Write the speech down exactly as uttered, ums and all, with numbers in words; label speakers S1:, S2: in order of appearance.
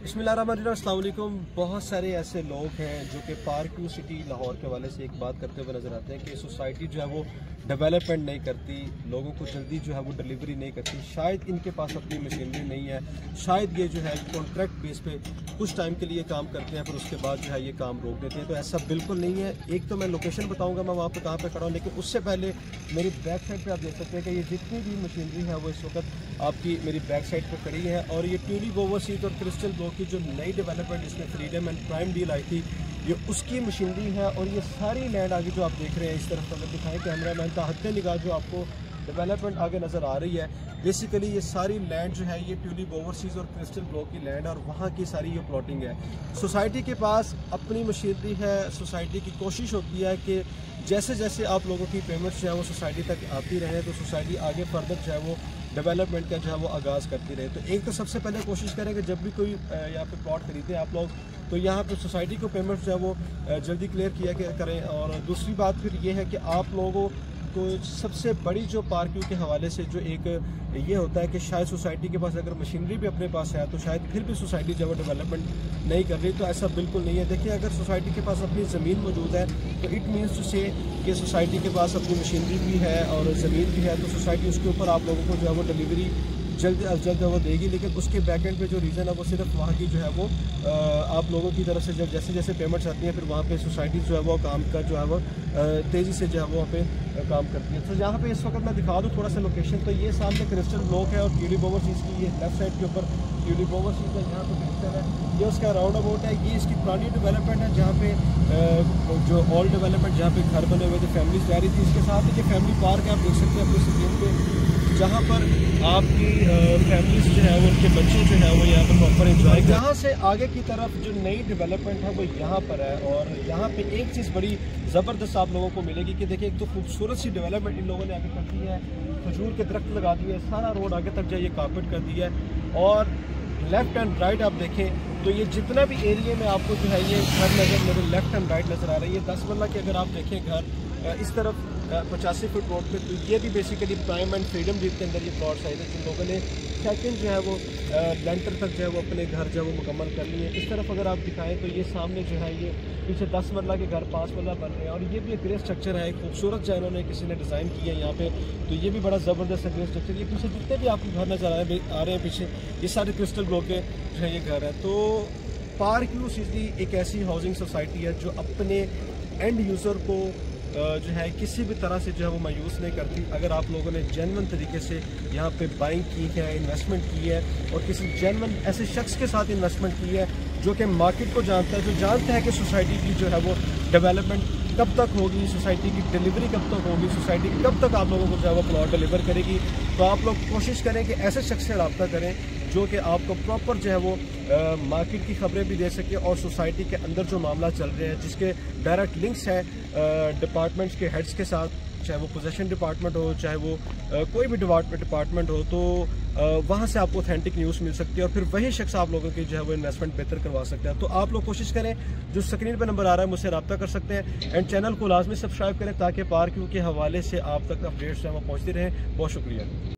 S1: बिस्मिल्लाहिर्रहमानिर्रहीम, अस्सलाम वालेकुम। बहुत सारे ऐसे लोग हैं जो कि पार्क व्यू सिटी लाहौर के हवाले से एक बात करते हुए नज़र आते हैं कि सोसाइटी जो है वो डेवलपमेंट नहीं करती, लोगों को जल्दी जो है वो डिलीवरी नहीं करती। शायद इनके पास अपनी मशीनरी नहीं है, शायद ये जो है कॉन्ट्रैक्ट बेस पे कुछ टाइम के लिए काम करते हैं, फिर उसके बाद जो है ये काम रोक देते हैं। तो ऐसा बिल्कुल नहीं है। एक तो मैं लोकेशन बताऊँगा मैं वहाँ पर कहाँ पर खड़ा हूँ, लेकिन उससे पहले मेरी बैक साइड पर आप देख सकते हैं कि ये जितनी भी मशीनरी है वो इस वक्त आपकी मेरी बैक साइड पर खड़ी है। और ये ट्यूलिप ओवरसीज और क्रिस्टल ब्लॉक की जो नई डेवलपमेंट इसमें फ्रीडम एंड प्राइम डील आई थी, ये उसकी मशीनरी है। और ये सारी लैंड आगे जो आप देख रहे हैं, इस तरफ अगर दिखाएं कैमरा मैन का हत्ते निगाह जो आपको डेवलपमेंट आगे नज़र आ रही है, बेसिकली ये सारी लैंड जो है ये ट्यूलिप ओवरसीज और क्रिस्टल ब्लॉक की लैंड और वहाँ की सारी ये प्लॉटिंग है। सोसाइटी के पास अपनी मशीनरी है। सोसाइटी की कोशिश होती है कि जैसे जैसे आप लोगों की पेमेंट्स जो है वो सोसाइटी तक आती रहे, तो सोसाइटी आगे फर्दर जो है वो डेवलपमेंट का जो है वो आगाज़ करती रहे। तो एक तो सबसे पहले कोशिश करें कि जब भी कोई यहाँ पे प्लॉट खरीदे आप लोग, तो यहाँ पे सोसाइटी को पेमेंट जो है वो जल्दी क्लियर किया करें। और दूसरी बात फिर ये है कि आप लोगों को सबसे बड़ी जो पार्किंग के हवाले से जो एक ये होता है कि शायद सोसाइटी के पास अगर मशीनरी भी अपने पास है तो शायद फिर भी सोसाइटी जो है डेवलपमेंट नहीं कर रही। तो ऐसा बिल्कुल नहीं है। देखिए, अगर सोसाइटी के पास अपनी ज़मीन मौजूद है तो इट मीन्स टू से कि सोसाइटी के पास अपनी मशीनरी भी है और ज़मीन भी है, तो सोसाइटी उसके ऊपर आप लोगों को जो है वो डिलीवरी जल्द अज जल्द वो देगी। लेकिन उसके बैकएंड पे जो रीज़न है वो सिर्फ वहाँ की जो है वो आप लोगों की तरफ से जब जैसे जैसे पेमेंट्स आती हैं फिर वहाँ पे सोसाइटी जो है वो काम का जो है वो तेज़ी से जो है वो वहाँ पे काम करती है। तो यहाँ पे इस वक्त मैं दिखा दूँ थोड़ा सा लोकेशन, तो ये सामने क्रिस्टल ब्लॉक है और ट्यूलिप ओवरसीज की ये लेफ्ट साइड के ऊपर ट्यूलिप ओवरसीज है, यहाँ पे क्रिस्टल है। ये उसका राउंड अबाउट है। ये इसकी पुरानी डेवलपमेंट है जहाँ पे जो ऑल डेवलपमेंट जहाँ पे घर बने हुए थे, फैमिलीज जा रही थी। इसके साथ ही ये फैमिली पार्क है, आप देख सकते हैं अपनी स्क्रीन पे, जहाँ पर आपकी फैमिलीज जो है वो उनके बच्चे जो है वो यहाँ पर प्रॉपर एंजॉय कर। यहाँ से आगे की तरफ जो नई डेवलपमेंट है वो यहाँ पर है। और यहाँ पे एक चीज़ बड़ी ज़बरदस्त आप लोगों को मिलेगी कि देखिए, एक तो खूबसूरत सी डेवलपमेंट इन लोगों ने आगे कर दी है, खजूर के दरख्त लगा दिए, सारा रोड आगे तक जाइए कारपेट कर दिया है। और लेफ्ट एंड राइट आप देखें तो ये जितना भी एरिया में आपको जो है ये घर नज़र मेरे लेफ्ट एंड राइट नज़र आ रही है। दस मरला के अगर आप देखें घर इस तरफ पचासी फुट रोड पे, तो ये भी basically Prime and Freedom deal के अंदर ये प्लॉट आए थे जिन लोगों ने सेकंड जो है वो लेंटर तक जो है वो अपने घर जो है वो मुकम्मल कर लिए। इस तरफ अगर आप दिखाएं तो ये सामने जो है ये पीछे दस मरला के घर पाँच मरला बन रहे हैं। और ये भी एक ग्रे स्ट्रक्चर है, एक खूबसूरत जो इन्होंने किसी ने डिज़ाइन किया है यहाँ पे, तो ये भी बड़ा ज़बरदस्त है ग्रे स्ट्रक्चर। ये पीछे जितने भी आपको घर नज़र आ रहे हैं आ रहे हैं पीछे, ये सारे क्रिस्टल ब्लॉक के जो है ये घर है। तो पार्क व्यू सिटी एक ऐसी हाउसिंग सोसाइटी है जो अपने एंड यूज़र को जो है किसी भी तरह से जो है वो मायूस नहीं करती। अगर आप लोगों ने जेन्युइन तरीके से यहाँ पे बाइंग की है, इन्वेस्टमेंट की है और किसी जेन्युइन ऐसे शख्स के साथ इन्वेस्टमेंट की है जो कि मार्केट को जानता है, जो जानता है कि सोसाइटी की जो है वो डेवलपमेंट कब तक होगी, सोसाइटी की डिलीवरी कब तक होगी, सोसाइटी कब तक आप लोगों को जो है वो प्लॉट डिलीवर करेगी, तो आप लोग कोशिश करें कि ऐसे शख्स से रब्ता करें जो कि आपको प्रॉपर जो है वो आ, मार्केट की खबरें भी दे सके और सोसाइटी के अंदर जो मामला चल रहे हैं जिसके डायरेक्ट लिंक्स हैं डिपार्टमेंट्स के हेड्स के साथ, चाहे वो पोजेशन डिपार्टमेंट हो, चाहे वो आ, कोई भी डिपार्टमेंट हो, तो वहाँ से आपको ऑथेंटिक न्यूज़ मिल सकती है और फिर वही शख्स आप लोगों की जो है वो इन्वेस्टमेंट बेहतर करवा सकता है। तो आप लोग कोशिश करें, जो स्क्रीन पर नंबर आ रहा है मुझसे रब्ता कर सकते हैं एंड चैनल को लाजमी सब्सक्राइब करें ताकि पार्क व्यू के हवाले से आप तक अपडेट्स जो है वो पहुँचती रहें। बहुत शुक्रिया।